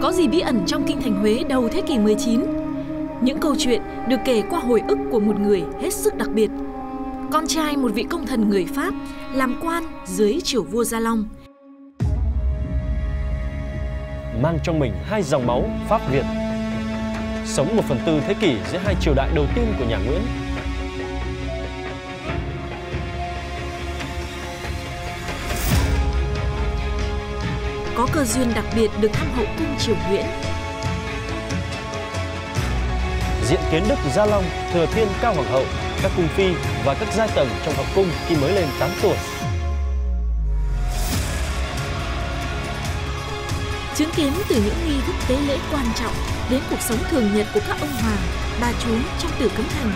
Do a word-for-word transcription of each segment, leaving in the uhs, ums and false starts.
Có gì bí ẩn trong kinh thành Huế đầu thế kỷ mười chín? Những câu chuyện được kể qua hồi ức của một người hết sức đặc biệt. Con trai một vị công thần người Pháp làm quan dưới triều vua Gia Long. Mang trong mình hai dòng máu Pháp Việt. Sống một phần tư thế kỷ giữa hai triều đại đầu tiên của nhà Nguyễn. Có cơ duyên đặc biệt được thăm hậu cung triều Nguyễn. Diện kiến Đức Gia Long, Thừa Thiên Cao Hoàng hậu, các cung phi và các giai tầng trong hậu cung khi mới lên tám tuổi. Chứng kiến từ những nghi thức tế lễ quan trọng đến cuộc sống thường nhật của các ông hoàng, bà chúa trong Tử Cấm Thành.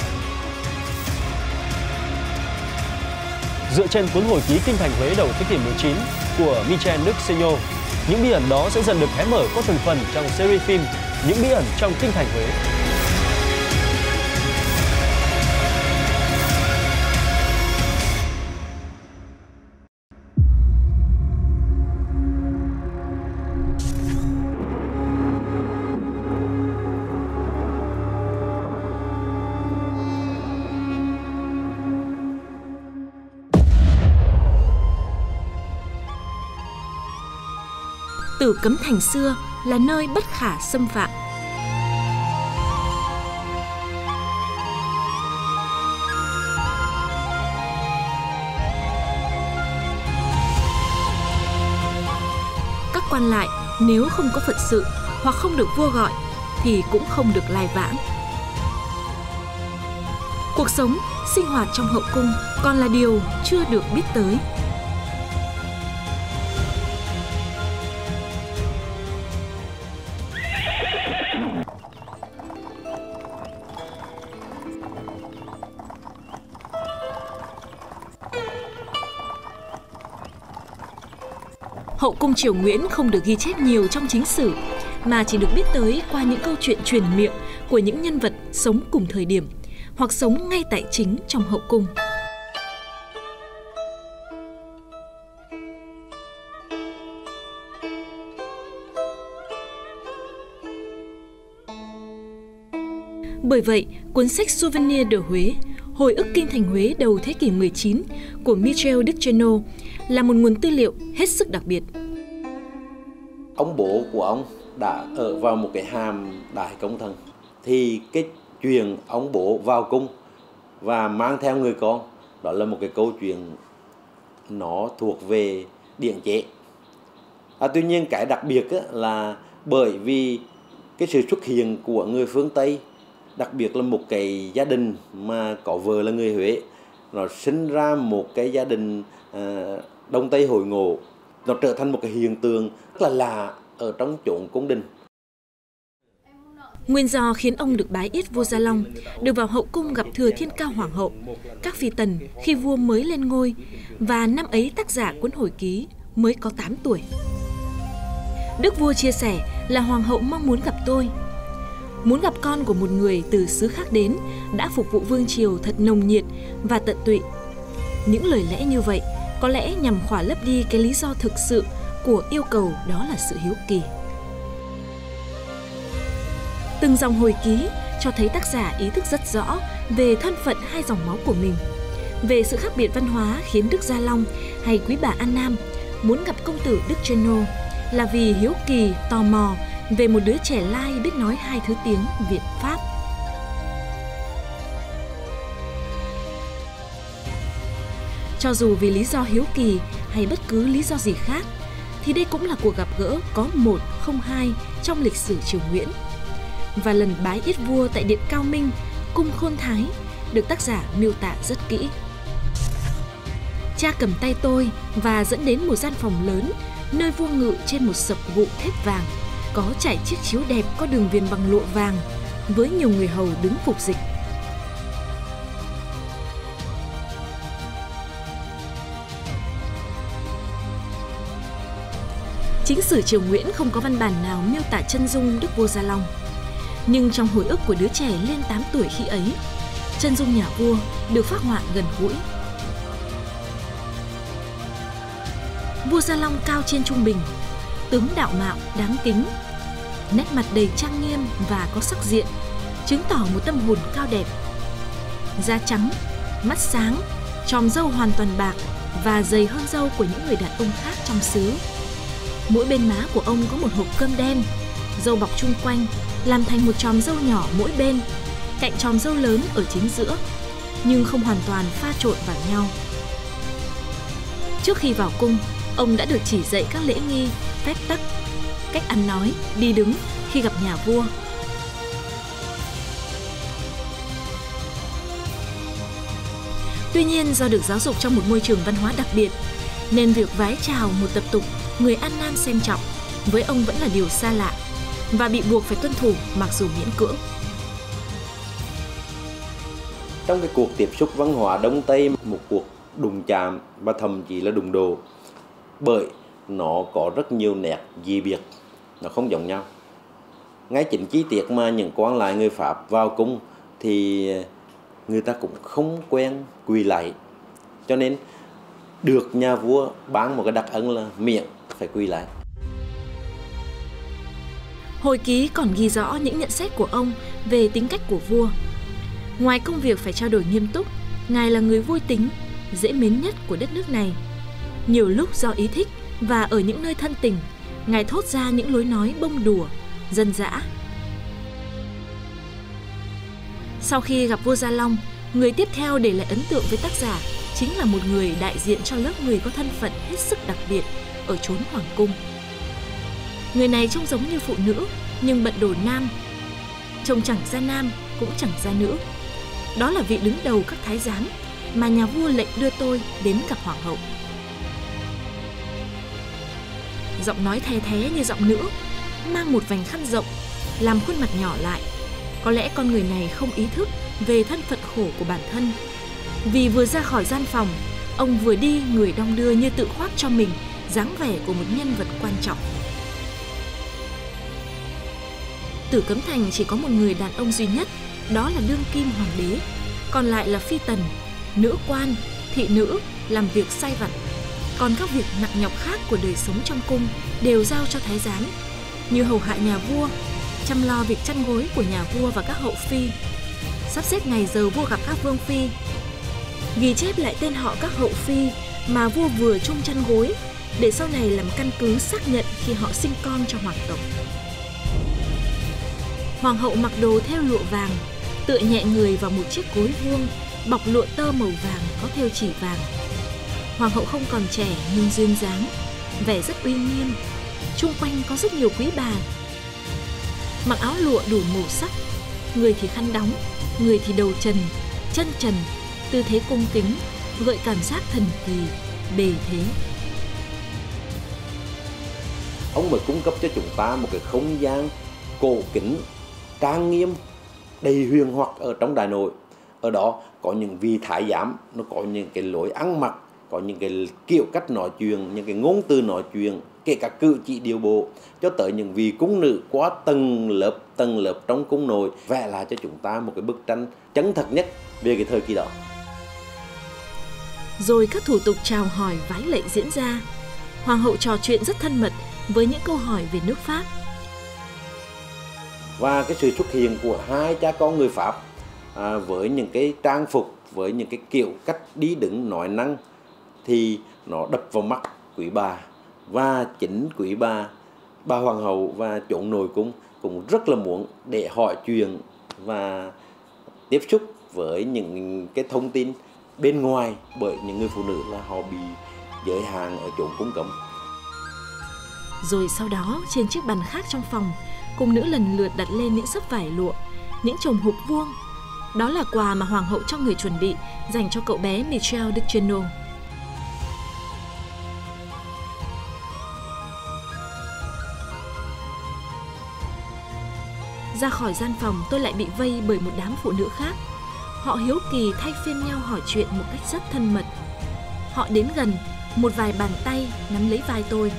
Dựa trên cuốn hồi ký kinh thành Huế đầu thế kỷ mười chín của Michel Luc Seigneur, những bí ẩn đó sẽ dần được hé mở qua từng phần trong series phim Những bí ẩn trong kinh thành Huế. Tử Cấm Thành xưa là nơi bất khả xâm phạm. Các quan lại nếu không có phận sự hoặc không được vua gọi thì cũng không được lai vãng. Cuộc sống, sinh hoạt trong hậu cung còn là điều chưa được biết tới. Hậu cung triều Nguyễn không được ghi chép nhiều trong chính sử, mà chỉ được biết tới qua những câu chuyện truyền miệng của những nhân vật sống cùng thời điểm, hoặc sống ngay tại chính trong hậu cung. Bởi vậy, cuốn sách Souvenir de Huế, hồi ức kinh thành Huế đầu thế kỷ mười chín của Michel Luc Seigneur là một nguồn tư liệu hết sức đặc biệt. Ông bố của ông đã ở vào một cái hàm đại công thần, thì cái chuyện ông bố vào cung và mang theo người con, đó là một cái câu chuyện nó thuộc về điển chế. À, tuy nhiên cái đặc biệt á, là bởi vì cái sự xuất hiện của người phương Tây, đặc biệt là một cái gia đình mà có vợ là người Huế, nó sinh ra một cái gia đình à, Đông Tây hội ngộ, nó trở thành một cái hiện tượng rất là lạ ở trong chốn cung đình. Nguyên do khiến ông được bái yết vua Gia Long, được vào hậu cung gặp Thừa Thiên Cao Hoàng hậu, các phi tần khi vua mới lên ngôi, và năm ấy tác giả cuốn hồi ký mới có tám tuổi. Đức vua chia sẻ là hoàng hậu mong muốn gặp tôi, muốn gặp con của một người từ xứ khác đến, đã phục vụ vương triều thật nồng nhiệt và tận tụy. Những lời lẽ như vậy có lẽ nhằm khỏa lấp đi cái lý do thực sự của yêu cầu, đó là sự hiếu kỳ. Từng dòng hồi ký cho thấy tác giả ý thức rất rõ về thân phận hai dòng máu của mình, về sự khác biệt văn hóa khiến Đức Gia Long hay quý bà An Nam muốn gặp công tử Đức Seigneur là vì hiếu kỳ, tò mò về một đứa trẻ lai biết nói hai thứ tiếng Việt Pháp. Cho dù vì lý do hiếu kỳ hay bất cứ lý do gì khác, thì đây cũng là cuộc gặp gỡ có một không hai trong lịch sử triều Nguyễn. Và lần bái yết vua tại Điện Cao Minh, cung Khôn Thái, được tác giả miêu tả rất kỹ. Cha cầm tay tôi và dẫn đến một gian phòng lớn, nơi vua ngự trên một sập gụ thép vàng, có trải chiếc chiếu đẹp có đường viền bằng lụa vàng, với nhiều người hầu đứng phục dịch. Chính sử triều Nguyễn không có văn bản nào miêu tả chân dung Đức vua Gia Long. Nhưng trong hồi ức của đứa trẻ lên tám tuổi khi ấy, chân dung nhà vua được phác họa gần gũi. Vua Gia Long cao trên trung bình, tướng đạo mạo đáng kính, nét mặt đầy trang nghiêm và có sắc diện, chứng tỏ một tâm hồn cao đẹp. Da trắng, mắt sáng, chòm râu hoàn toàn bạc và dày hơn râu của những người đàn ông khác trong xứ. Mỗi bên má của ông có một hộp cơm đen, râu bọc chung quanh, làm thành một chòm râu nhỏ mỗi bên, cạnh chòm râu lớn ở chính giữa, nhưng không hoàn toàn pha trộn vào nhau. Trước khi vào cung, ông đã được chỉ dạy các lễ nghi, phép tắc, cách ăn nói, đi đứng khi gặp nhà vua. Tuy nhiên, do được giáo dục trong một môi trường văn hóa đặc biệt, nên việc vái chào một tập tục người An Nam xem trọng với ông vẫn là điều xa lạ và bị buộc phải tuân thủ mặc dù miễn cưỡng. Trong cái cuộc tiếp xúc văn hóa Đông Tây, một cuộc đụng chạm và thậm chí là đụng độ, bởi nó có rất nhiều nét dị biệt, nó không giống nhau. Ngay chính chi tiết mà những quan lại người Pháp vào cung thì người ta cũng không quen quỳ lạy, cho nên được nhà vua ban một cái đặc ân là miệng phải quỳ lạy. Hồi ký còn ghi rõ những nhận xét của ông về tính cách của vua. Ngoài công việc phải trao đổi nghiêm túc, ngài là người vui tính, dễ mến nhất của đất nước này. Nhiều lúc do ý thích và ở những nơi thân tình, ngài thốt ra những lối nói bông đùa, dân dã. Sau khi gặp vua Gia Long, người tiếp theo để lại ấn tượng với tác giả chính là một người đại diện cho lớp người có thân phận hết sức đặc biệt ở chốn hoàng cung. Người này trông giống như phụ nữ nhưng bận đồ nam, trông chẳng ra nam cũng chẳng ra nữ. Đó là vị đứng đầu các thái giám mà nhà vua lệnh đưa tôi đến gặp hoàng hậu. Giọng nói the thé như giọng nữ, mang một vành khăn rộng, làm khuôn mặt nhỏ lại. Có lẽ con người này không ý thức về thân phận khổ của bản thân. Vì vừa ra khỏi gian phòng, ông vừa đi người đong đưa như tự khoác cho mình dáng vẻ của một nhân vật quan trọng. Tử Cấm Thành chỉ có một người đàn ông duy nhất, đó là đương kim hoàng đế. Còn lại là phi tần, nữ quan, thị nữ làm việc sai vặt. Còn các việc nặng nhọc khác của đời sống trong cung đều giao cho thái giám, như hầu hạ nhà vua, chăm lo việc chăn gối của nhà vua và các hậu phi, sắp xếp ngày giờ vua gặp các vương phi, ghi chép lại tên họ các hậu phi mà vua vừa chung chăn gối để sau này làm căn cứ xác nhận khi họ sinh con cho hoàng tộc. Hoàng hậu mặc đồ thêu lụa vàng, tựa nhẹ người vào một chiếc gối vuông bọc lụa tơ màu vàng có thêu chỉ vàng. Hoàng hậu không còn trẻ nhưng duyên dáng, vẻ rất uy nghiêm. Chung quanh có rất nhiều quý bà, mặc áo lụa đủ màu sắc, người thì khăn đóng, người thì đầu trần, chân trần, tư thế cung kính, gợi cảm giác thần kỳ, bề thế. Ông mới cung cấp cho chúng ta một cái không gian cổ kính, trang nghiêm, đầy huyền hoặc ở trong đại nội. Ở đó có những vị thái giám, nó có những cái lối ăn mặc, có những cái kiểu cách nói chuyện, những cái ngôn từ nói chuyện, kể cả cử chỉ điều bộ, cho tới những vị cung nữ qua tầng lớp tầng lớp trong cung nội, vẽ lại cho chúng ta một cái bức tranh chân thật nhất về cái thời kỳ đó. Rồi các thủ tục chào hỏi vái lệnh diễn ra. Hoàng hậu trò chuyện rất thân mật với những câu hỏi về nước Pháp. Và cái sự xuất hiện của hai cha con người Pháp à, với những cái trang phục, với những cái kiểu cách đi đứng nói năng thì nó đập vào mắt quý bà. Và chính quý bà, bà hoàng hậu và chốn nội cung cũng rất là muốn để hỏi chuyện và tiếp xúc với những cái thông tin bên ngoài, bởi những người phụ nữ là họ bị giới hạn ở chốn cung cấm. Rồi sau đó trên chiếc bàn khác trong phòng, cung nữ lần lượt đặt lên những xấp vải lụa, những chồng hộp vuông. Đó là quà mà hoàng hậu cho người chuẩn bị dành cho cậu bé Michel de Chenaux. Ra khỏi gian phòng, tôi lại bị vây bởi một đám phụ nữ khác. Họ hiếu kỳ thay phiên nhau hỏi chuyện một cách rất thân mật. Họ đến gần, một vài bàn tay nắm lấy vai tôi.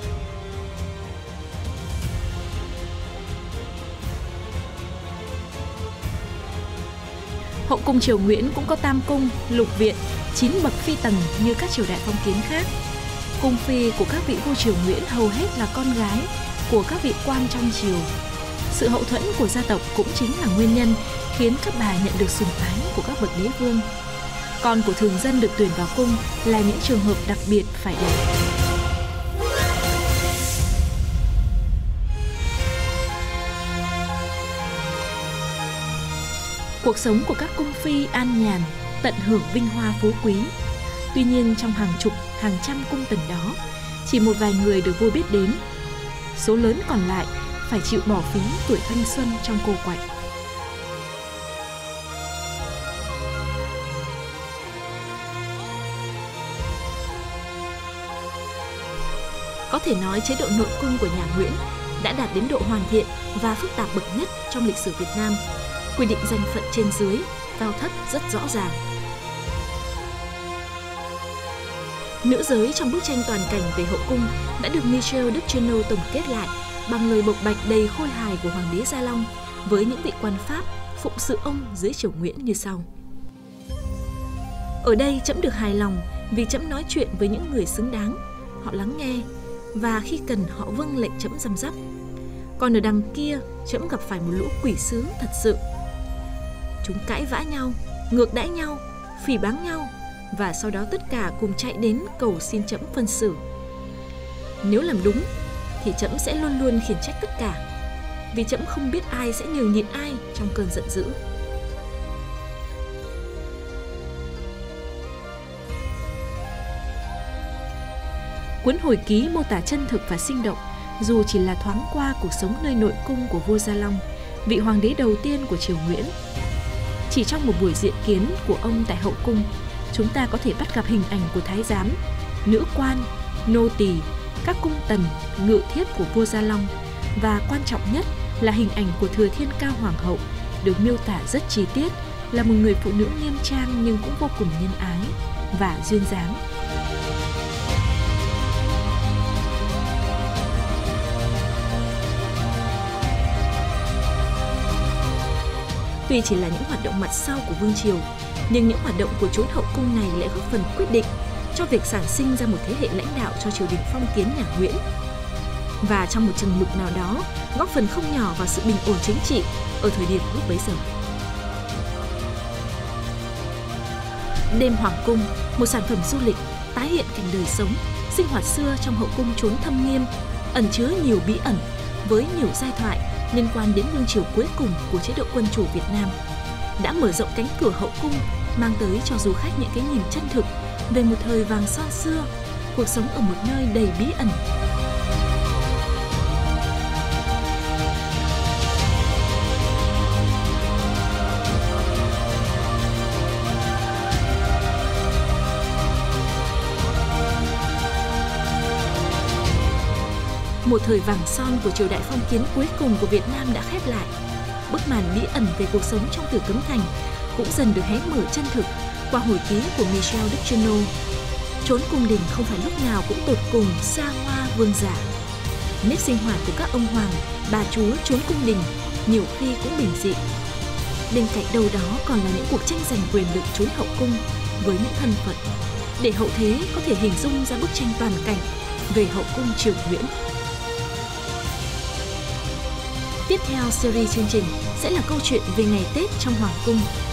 Hậu cung triều Nguyễn cũng có tam cung, lục viện, chín bậc phi tần như các triều đại phong kiến khác. Cung phi của các vị vua triều Nguyễn hầu hết là con gái của các vị quan trong triều. Sự hậu thuẫn của gia tộc cũng chính là nguyên nhân khiến các bà nhận được sủng ái của các bậc đế vương. Con của thường dân được tuyển vào cung là những trường hợp đặc biệt phải đẹp. Cuộc sống của các cung phi an nhàn, tận hưởng vinh hoa phú quý. Tuy nhiên trong hàng chục, hàng trăm cung tần đó, chỉ một vài người được vua biết đến. Số lớn còn lại phải chịu bỏ phí tuổi thanh xuân trong cô quạnh. Có thể nói chế độ nội cung của nhà Nguyễn đã đạt đến độ hoàn thiện và phức tạp bậc nhất trong lịch sử Việt Nam, quy định danh phận trên dưới, cao thấp rất rõ ràng. Nữ giới trong bức tranh toàn cảnh về hậu cung đã được Michel Duchesneau tổng kết lại bằng lời bộc bạch đầy khôi hài của Hoàng đế Gia Long với những vị quan Pháp phụng sự ông dưới triều Nguyễn như sau. Ở đây trẫm được hài lòng vì trẫm nói chuyện với những người xứng đáng, họ lắng nghe và khi cần họ vâng lệnh trẫm răm rắp. Còn ở đằng kia trẫm gặp phải một lũ quỷ sứ thật sự. Chúng cãi vã nhau, ngược đãi nhau, phỉ báng nhau và sau đó tất cả cùng chạy đến cầu xin trẫm phân xử. Nếu làm đúng thì trẫm sẽ luôn luôn khiển trách tất cả, vì trẫm không biết ai sẽ nhường nhịn ai trong cơn giận dữ. Cuốn hồi ký mô tả chân thực và sinh động, dù chỉ là thoáng qua cuộc sống nơi nội cung của vua Gia Long, vị hoàng đế đầu tiên của triều Nguyễn. Chỉ trong một buổi diện kiến của ông tại hậu cung, chúng ta có thể bắt gặp hình ảnh của thái giám, nữ quan, nô tỳ, các cung tần, ngự thiếp của vua Gia Long và quan trọng nhất là hình ảnh của Thừa Thiên Cao Hoàng hậu, được miêu tả rất chi tiết, là một người phụ nữ nghiêm trang nhưng cũng vô cùng nhân ái và duyên dáng. Tuy chỉ là những hoạt động mặt sau của vương triều, nhưng những hoạt động của chốn hậu cung này lại góp phần quyết định cho việc sản sinh ra một thế hệ lãnh đạo cho triều đình phong kiến nhà Nguyễn. Và trong một chừng mực nào đó, góp phần không nhỏ vào sự bình ổn chính trị ở thời điểm lúc bấy giờ. Đêm Hoàng cung, một sản phẩm du lịch tái hiện cảnh đời sống, sinh hoạt xưa trong hậu cung chốn thâm nghiêm, ẩn chứa nhiều bí ẩn với nhiều giai thoại liên quan đến vương triều cuối cùng của chế độ quân chủ Việt Nam, đã mở rộng cánh cửa hậu cung, mang tới cho du khách những cái nhìn chân thực về một thời vàng son xưa, cuộc sống ở một nơi đầy bí ẩn. Một thời vàng son của triều đại phong kiến cuối cùng của Việt Nam đã khép lại. Bức màn bí ẩn về cuộc sống trong Tử Cấm Thành cũng dần được hé mở chân thực qua hồi ký của Michel Duchesneau. Chốn cung đình không phải lúc nào cũng tột cùng xa hoa vương giả. Nếp sinh hoạt của các ông hoàng, bà chúa chốn cung đình nhiều khi cũng bình dị. Bên cạnh đâu đó còn là những cuộc tranh giành quyền lực chốn hậu cung với những thân phận, để hậu thế có thể hình dung ra bức tranh toàn cảnh về hậu cung triều Nguyễn. Tiếp theo series chương trình sẽ là câu chuyện về ngày Tết trong Hoàng cung.